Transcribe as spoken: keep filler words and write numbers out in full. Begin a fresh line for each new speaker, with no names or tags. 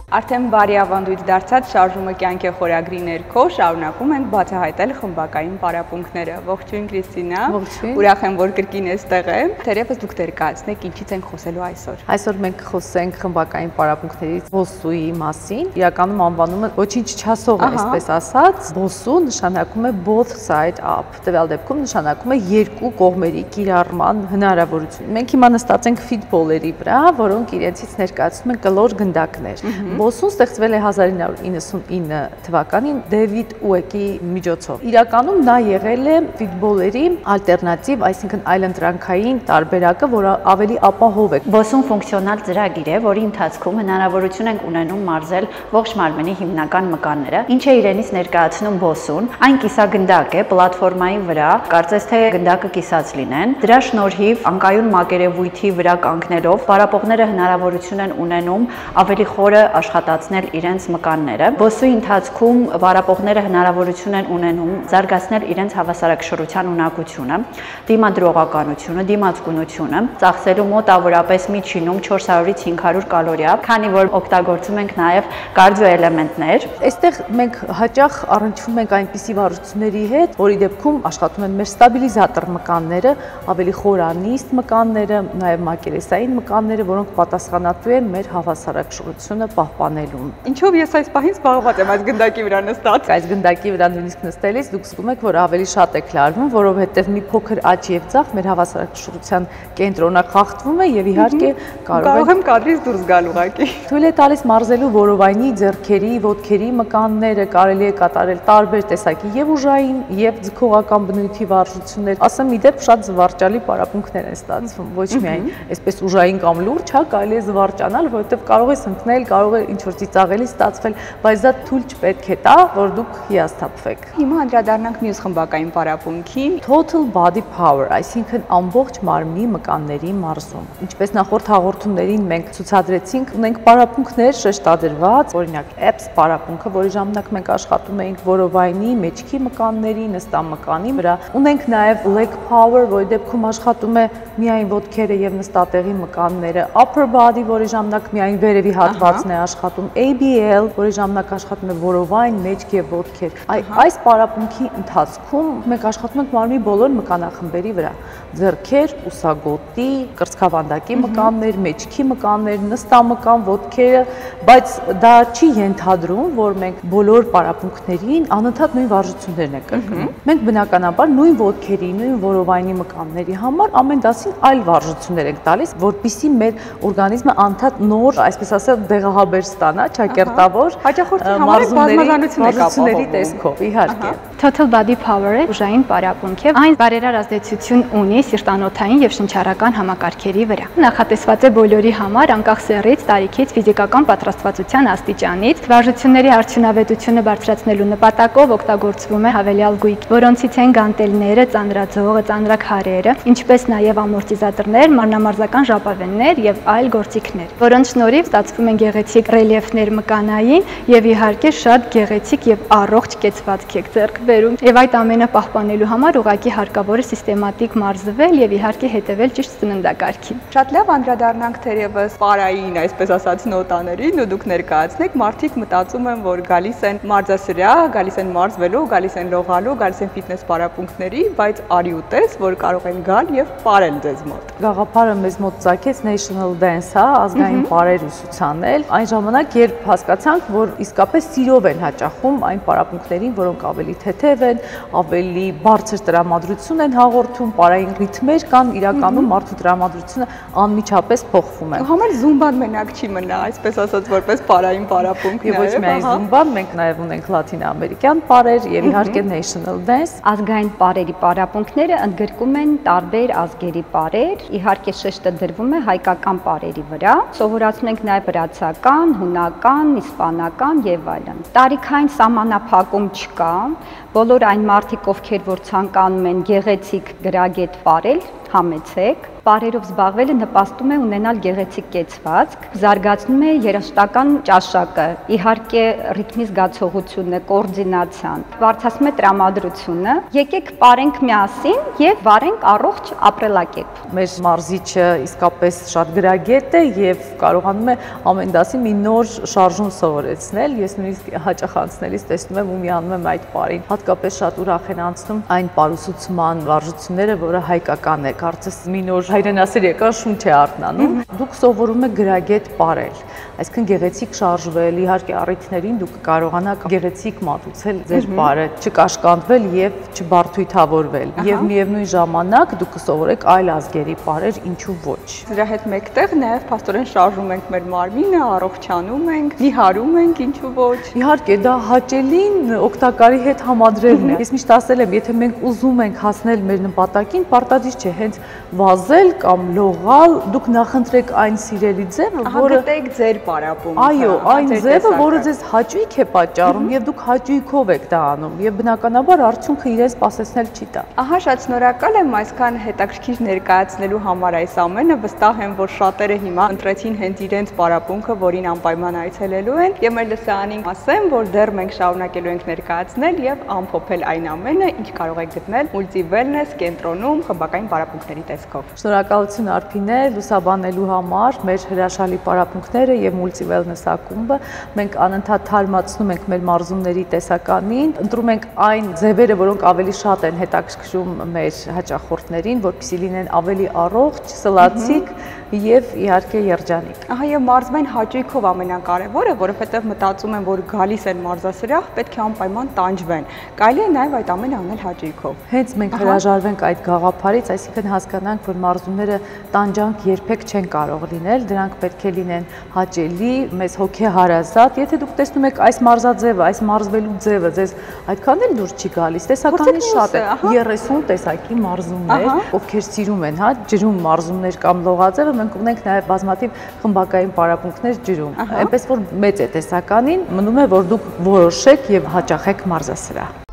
Արդեն բարի ավանդույթ դարձած շարժումը կյանքի խորագրի ներքո շարունակում ենք բացահայտել խմբակային պարապմունքները։ Ողջույն Կրիստինա, ուրախ եմ, որ կրկին էստեղ եմ։ Թերևս դուք ներկայացնեք ինչից ենք խոսելու այսօր։
Այսօր մենք խոսենք խմբակային պարապմունքներից բոսուի մասին։ Իրականում անվանումը ոչինչ չասող է, այսպես ասած։ Բոսու նշանակում է both side up։ Տվյալ դեպքում նշանակում է երկու կողմերի կիրառման հնարավորություն։ Մենք հիմա նստած ենք ֆիթբոլերի վրա, որոնք իրենցից ներկայացնում են կլոր գնդակներ։ Բոսուն ստեղծվել է հազար ինը հարյուր իննսունինը թվականին Դեվիդ Ուեկի միջոցով։ Իրականում նա եղել է ֆիթբոլերի ալտերնատիվ, այսինքն այլընտրանքային տարբերակը, որը ավելի ապահով է։
Բոսուն ֆունկցիոնալ ծրագիր է, որի ընթացքում հնարավորություն ենք ունենում մարզել ողջ մարմնի հիմնական մկանները, ինչը իրենից ներկայացնում բոսուն։ Այն կիսագնդակ է պլատֆորմայի վրա, կարծես թե գնդակը կիսած լինեն։ Դրա շնորհիվ անկայուն մակերևույթի վրա կանգնելով պարապողները հնարավորություն են ունենում ավելի խորը աշխատացնել իրենց մկանները։ Բոսուի ընթացքում պարապողները հնարավորություն են ունենում զարգացնել իրենց հավասարակշռության ունակությունը, դիմադրողականությունը, դիմացկունությունը, ծախսելու մոտավորապես միջինում չորս հարյուրից հինգ հարյուր կալորիա, քանի որ օգտագործում ենք նաև կարդիո էլեմենտներ։
Այստեղ մենք հաճախ առնչվում ենք այնպիսի վարժությունների հետ, որի դեպքում աշխատում են մեր ստաբիլիզատոր մկանները, ավելի խորանիստ մկանները, նաև մակերեսային մկանները, որոնք պատասխանատու են մեր հավասարակշռությունը պահպանելուն։
Ինչով ես այս պահին զբաղված եմ այս գնդակի վրա նստած։
Այս գնդակի վրա նույնիսկ նստելիս դուք զգում եք, որ ավելի շատ եք լարվում, որովհետև մի փոքր աճ եւ ձախ մեր հավասարակշռության կենտրոնը խախտվում է եւ իհարկե
կարող եմ կադրից դուրս գալ ուղղակի։
Թույլ է տալիս մարզելու որովայնի, ձեռքերի, ոտքերի մկանները, կարելի է կատարել տարբեր տեսակի եւ ուժային եւ ձգողական բնույթի վարժություններ։ Ասեմ իդեպ շատ զվարճալի պարապմունքներ են ստացվում, ոչ միայն այսպես ուժային կամ լուրջ, հա, կարելի է զվարճանալ, որովհետև կարող ես ընկնել, կարող է ինչ որ ծիծաղելի ստացվել, բայց դա թույլ չպետք է տա, որ դուք հիասթափվեք։
Հիմա անդրադառնանք մյուս խմբակային պարապմունքին՝
total body power, այսինքն ամբողջ մարմնի մկանների մարզում։ Ինչպես նախորդ հաղորդումներին մենք ցուցադրեցինք, ունենք պարապմունքներ շեշտադրված, օրինակ abs պարապմունքը, որի ժամանակ մենք աշխատում էինք որովայնի, մեջքի մկանների, նստամկանի վրա։ Ունենք նաև leg power, որի դեպքում աշխատում է միայն ոտքերը եւ նստատեղի մկանները, upper body, որի ժամանակ միայն վերևի հատվածն է աշխատում, A B L, որի ժամանակ աշխատում է որովայն, մեջք եւ ոտքեր։ Այս պարապմունքի ընթացքում մենք աշխատում ենք մարմնի բոլոր մկանախմբերի վրա՝ ձեռքեր, ուսագոտի, կրծքավանդակի մկաններ, մեջքի մկաններ, նստամկան, ոտքերը, բայց դա չի ենթադրում, որ մենք բոլոր պարապմունքներին անընդհատ նույն վարժություններն ենք կրկնում։ Մենք բնականաբար նույն ոտքերի, նույն որովայնի մկանների համար ամեն դասին այլ վարժություններ ենք տալիս, որպեսզի մեր օրգանիզմը անդադ նոր, այսպես ասած, դեղահաբեր ստանա, ճակերտավոր մարզումների տեսքով, իհարկե։
Total body power-ը ուժային պարապմունք է։ Այն բարերար ազդեցություն ունի սիրտանոթային եւ շնչառական համակարգերի վրա։ Նախատեսված է բոլորի համար, անկախ սեռից, տարիքից, ֆիզիկական պատրաստվածության աստիճանից։ Վարժությունների արդյունավետությունը բարձրացնելու նպատակով օգտագործվում է հավելյալ գույք, որոնցից են գանտելները, ծանրաձողը, ծանրաքարերը, ինչպես նաեւ ամորտիզատորներ, մանրամարզական ժապավեններ եւ այլ գործիքներ, որոնց շնորհիվ ստացվում են գեղեցիկ ռելիեֆներ մկանային եւ իհարկե շատ գեղեցիկ եւ առողջ կեցվածք եք ձեռք բերում։ Եվ այդ ամենը պահպանելու համար ուղղակի հարկավոր է սիստեմատիկ մարզվել եւ իհարկե հետեւել ճիշտ սննդակարգին։
Շատ լավ, անդրադառնանք թերևս պարային, այսպես ասած, նոտաներին, ու դուք ներկայացնեք, մարդիկ մտածում են, որ գալիս են մարզասրահ, գալիս են մարզվելու, գալիս են լողալու, գալիս են ֆիթնես պարապմունքների, բայց արի ու տես, որ կարող են գալ եւ պարել ձեզ մոտ։
Գաղափարը մեզ մոտ ծագեց National Dance, հա, ազգային պարեր ուսուցանել։ Այն ժամանակ, երբ հասկացանք, որ իսկապես սիրով են հաճախում այն պարապմունքներին, որոնք ավելի թեթև են, ավելի բարձր տրամադրություն են հաղորդում, պարային ռիթմեր կան, իրականում մարդու տրամադրությունը անմիջապես փոխվում է։
Համար զումբան մենակ չի մնա, այսպես ասած, որպես պարային պարապմունք։
Եվ ոչ միայն զումբան, մենք նաև ունենք լատինա-ամերիկյան պարեր եւ իհարկե National Dance։
Ազգային պարերի պարապմունքները ընդգրկում են տարբեր ազգերի պարեր, իհարկե շեշտը դրվում է հայկական պարերի վրա, սովորացնում ենք նաև վրացական, հունական, իսպանական եւ այլն։ Տարիքային սահմանափակում չկա, բոլոր այն մարդիկ, ովքեր որ ցանկանում են գեղեցիկ գրագետ պարել, համեցեք։
Պարերով զբաղվելը նպաստում է ունենալ գեղեցիկ կեցվածք, զարգացնում է երաժշտական ճաշակը, իհարկե ռիթմի զգացողությունը, կոորդինացիան, բարձրացնում է տրամադրությունը։ Եկեք պարենք միասին եւ վարենք առողջ ապրելակերպ։
Մեր մարզիչը իսկապես շատ գրագետ է եւ կարողանում է ամեն դասի մի նոր շարժում սովորեցնել։ Ես նույնիսկ հաճախ անցնելիս տեսնում եմ ու միանում եմ այդ պարին։ Հատկապես շատ ուրախ են անցնում այն պարուսուցման վարժությունները, որը հայկական է, կարծես մի նոր հայրենասիրական շունչ է արթնանում։ Դուք սովորում եք գրագետ պարել, այսինքն գեղեցիկ շարժվել, իհարկե առիթներին դուք կարողանաք գեղեցիկ մատուցել ձեր պարը, չկաշկանդվել եւ չբարդույթավորվել։ Եվ միևնույն ժամանակ դուք կսովորեք այլ ազգերի պարեր, ինչու ոչ։
Դրա հետ մեկտեղ նաեւ փաստորեն շարժում ենք մեր մարմինը, առողջանում ենք, նիհարում ենք, ինչու ոչ։
Իհարկե դա հաճելին օգտակարի հետ համադրելն է։ Ես միշտ ասել եմ, եթե մենք ուզում ենք հասնել մեր նպատակին, պարտադիր չէ հենց վազել կամ լողալ, դուք նախընտրեք այն սիրելի ձևը, որը
գտեք ձեր պարապում։
Այո, այն ձևը, որը ձեզ հաճույք է պատճառում եւ դուք հաճույքով եք դա անում եւ բնականաբար արդյունքը իրեն սпасեցնել չի տա։
Ահա, շատ շնորհակալ եմ այսքան հետաքրքիր ներկայացնելու համար այս ամենը։ Վստահ եմ, որ շատերը հիմա ընտրեցին հենց իրենց պարապմունքը, որին անպայման այցելելու են, եւ մեր լսարանին ասեմ, որ դեռ մենք շարունակելու ենք ներկայացնել եւ ամփոփել այն ամենը, ինչ կարող եք գտնել Multi Wellness կենտրոնում խմբակային պարապմունքների տեսքով։
Շնորհակալություն Արփինե, լուսաբանելու համար մեր հրաշալի պարապմունքները եւ Multi Wellness ակումբը։ Մենք անընդհատ թարմացնում ենք մեր մարզումների տեսականին, ընտրում ենք այն ձևերը, որոնք ավելի շատ են հետաքրքրում մեր հաճախորդներին, որպեսզի լինեն ավելի առողջ, սլացիկ եւ իհարկե երջանիկ։
Ահա, եւ մարզվեն հաճույքով ամենակարևորը, որովհետեւ մտածում են, որ գալիս են մարզասրահ, պետք է անպայման տանջվեն։ Կարելի է նաեւ այդ ամենը անել հաճույքով։
Հենց մենք հրաժարվենք այդ գաղափարից, այսինքն հասկանանք, որ մարզումները տանջանք երբեք չեն կարող լինել, դրանք պետք է լինեն հաճելի, մեզ հոգեհարազատ։ Եթե դուք տեսնում եք այս մարզաձևը, այս մարզվելու ձևը ձեզ այդքան էլ դուր չի գալիս, տեսականին շատ է, երեսուն տեսակի մարզումներ, ովքեր սիրում են, հա, ջրում մարզումներ կամ լողաձևը, մենք ունենք նաև բազմաթիվ խմբակային պարապմունքներ ջրում։ Այնպես որ մեծ է տեսականին, մնում է որ դուք որոշեք եւ հաճախեք մարզասրահ։